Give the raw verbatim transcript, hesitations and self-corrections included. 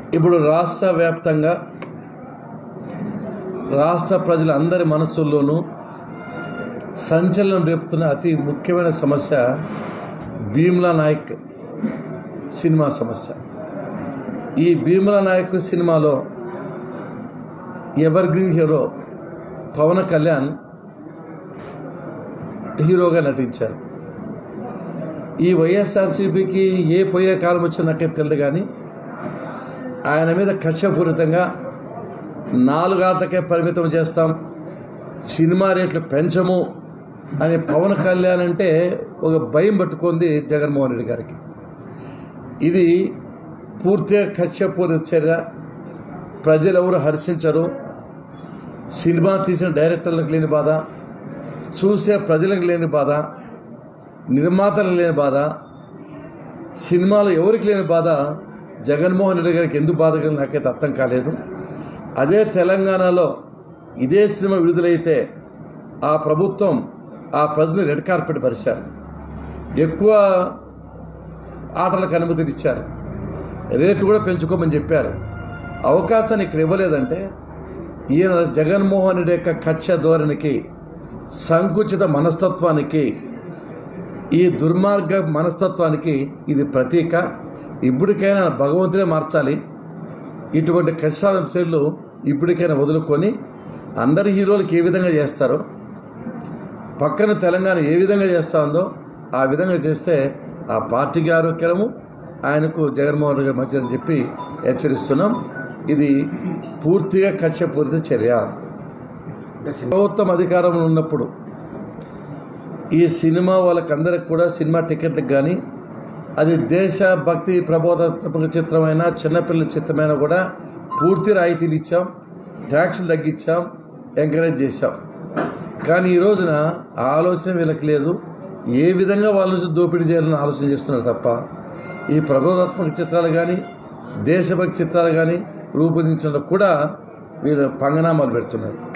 ఇప్పుడు రాష్ట్ర వ్యాప్తంగా రాష్ట్ర ప్రజలందరి మనస్సుల్లోనూ సంచలనం రేపుతున్న అతి ముఖ్యమైన సమస్య భీమ్లా నాయక్ సినిమా సమస్య. ఈ భీమ్లా నాయక్ సినిమాలో ever green hero Pawan Kalyan హీరోగా నటించారు. ఈ వైఎస్ఆర్సీపీకి ఏ పోయే కాలం వచ్చినా నాకే తెలియదు, కానీ ఆయన మీద కక్షపూరితంగా నాలుగు ఆటలకే పరిమితం చేస్తాం, సినిమా రేట్లు పెంచము అని పవన్ కళ్యాణ్ అంటే ఒక భయం పట్టుకుంది జగన్మోహన్ రెడ్డి గారికి. ఇది పూర్తిగా కక్షపూరిత చర్య. ప్రజలు ఎవరు హర్షించరు. సినిమా తీసిన డైరెక్టర్లకు లేని బాధ, చూసే ప్రజలకు లేని బాధ, నిర్మాతలకు లేని బాధ, సినిమాలు ఎవరికి లేని బాధ జగన్మోహన్ రెడ్డి గారికి ఎందుకు బాధ కలిగి నాకైతే అర్థం కాలేదు. అదే తెలంగాణలో ఇదే సినిమా విడుదలైతే ఆ ప్రభుత్వం ఆ ప్రజని రెడ్ కార్పెట్ పరిచారు, ఎక్కువ ఆటలకు అనుమతిని ఇచ్చారు, రేట్లు కూడా పెంచుకోమని చెప్పారు. అవకాశాన్ని ఇక్కడ ఇవ్వలేదంటే ఈయన జగన్మోహన్ రెడ్డి యొక్క కక్ష ధోరణికి, సంకుచిత మనస్తత్వానికి, ఈ దుర్మార్గ మనస్తత్వానికి ఇది ప్రతీక. ఇప్పటికైనా భగవంతుడే మార్చాలి. ఇటువంటి కష్టాల చర్యలు ఇప్పటికైనా వదులుకొని అందరి హీరోలకు ఏ విధంగా చేస్తారో పక్కన తెలంగాణ ఏ విధంగా చేస్తూ ఉందో ఆ విధంగా చేస్తే ఆ పార్టీకి ఆరోగ్యము, ఆయనకు జగన్మోహన్ రెడ్డి గారి మధ్య అని చెప్పి హెచ్చరిస్తున్నాం. ఇది పూర్తిగా కక్షపూరిత చర్య. ప్రభుత్వం అధికారంలో ఉన్నప్పుడు ఈ సినిమా వాళ్ళకందరికి కూడా సినిమా టికెట్లకు కానీ, అది దేశభక్తి ప్రబోధాత్మక చిత్రమైన చిన్నపిల్లల చిత్రమైన కూడా పూర్తి రాయితీలు ఇచ్చాం, ట్యాక్సులు తగ్గించాం, ఎంకరేజ్ చేశాం. కానీ ఈ రోజున ఆ ఆలోచన వీళ్ళకి లేదు. ఏ విధంగా వాళ్ళ నుంచి దోపిడీ చేయాలని ఆలోచన చేస్తున్నారు తప్ప ఈ ప్రబోధాత్మక చిత్రాలు కానీ, దేశభక్తి చిత్రాలు కానీ రూపొందించడంలో కూడా వీళ్ళు పంగనామాలు పెడుతున్నారు.